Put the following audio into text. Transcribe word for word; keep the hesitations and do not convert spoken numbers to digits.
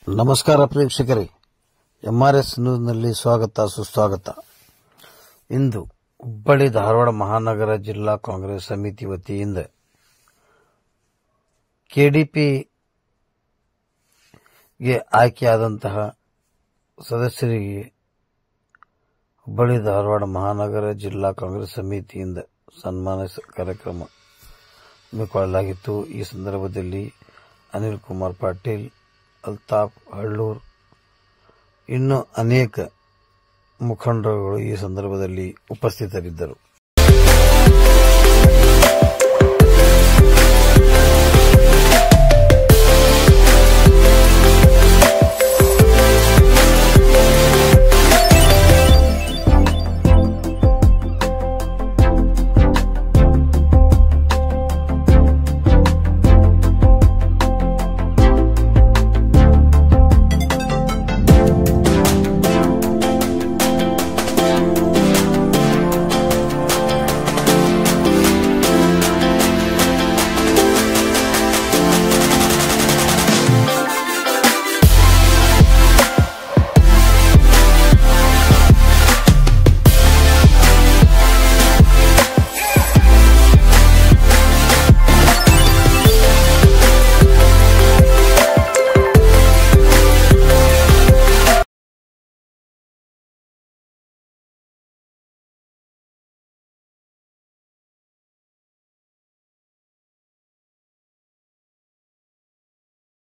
ನಮಸ್ಕಾರ ಪ್ರೇಕ್ಷಕರೇ, ಎಂಆರ್ಎಸ್ ನ್ಯೂಸ್ನಲ್ಲಿ ಸ್ವಾಗತ ಸುಸ್ವಾಗತ. ಇಂದು ಹುಬ್ಬಳ್ಳಿ ಧಾರವಾಡ ಮಹಾನಗರ ಜಿಲ್ಲಾ ಕಾಂಗ್ರೆಸ್ ಸಮಿತಿ ವತಿಯಿಂದ ಕೆಡಿಪಿಗೆ ಆಯ್ಕೆಯಾದಂತಹ ಸದಸ್ಯರಿಗೆ ಹುಬ್ಬಳ್ಳಿ ಧಾರವಾಡ ಮಹಾನಗರ ಜಿಲ್ಲಾ ಕಾಂಗ್ರೆಸ್ ಸಮಿತಿಯಿಂದ ಸನ್ಮಾನ ಕಾರ್ಯಕ್ರಮ ಹಮ್ಮಿಕೊಳ್ಳಲಾಗಿತ್ತು. ಈ ಸಂದರ್ಭದಲ್ಲಿ ಅನಿಲ್ ಕುಮಾರ್ ಪಾಟೀಲ್, ಅಲ್ತಾಫ್ ಹಳ್ಳೂರ್, ಇನ್ನೂ ಅನೇಕ ಮುಖಂಡರುಗಳು ಈ ಸಂದರ್ಭದಲ್ಲಿ ಉಪಸ್ಥಿತರಿದ್ದರು.